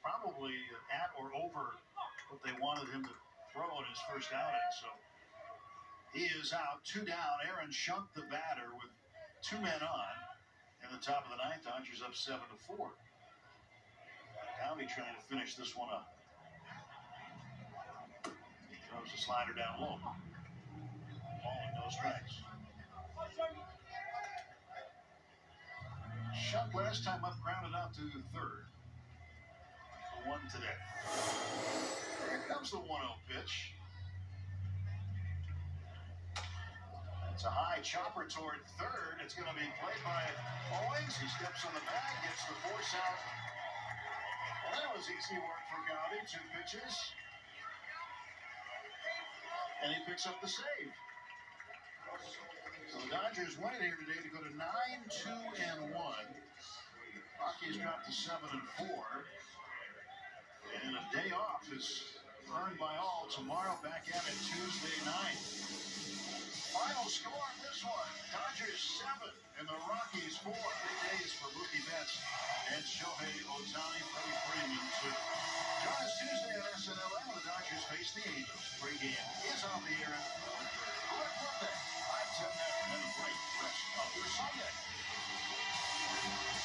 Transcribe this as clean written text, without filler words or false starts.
probably at or over what they wanted him to throw in his first outing. So he is out, 2 down. Aaron Shunk, the batter, with 2 men on. In the top of the ninth, Dodgers up 7-4. Downey trying to finish this one up. He throws a slider down low. Ball and no strikes. Shunk last time up grounded out to third. For 1 today. Here comes the 1-0 pitch. It's a high chopper toward third. It's going to be played by Owings. He steps on the bag, gets the force out. Well, that was easy work for Gowdy. 2 pitches. And he picks up the save. So the Dodgers win it here today to go to 9-2-1. Rockies dropped to 7-4. And a day off is earned by all. Tomorrow back at it Tuesday night. Final score on this one, Dodgers 7 and the Rockies 4. Big days for Mookie Betts and Shohei Ohtani, Freddie Freeman 2. Join us Tuesday at SNL when the Dodgers face the Angels. Pre-game is on the air. Good birthday. I'm Tim Neff and a great rest of your Sunday.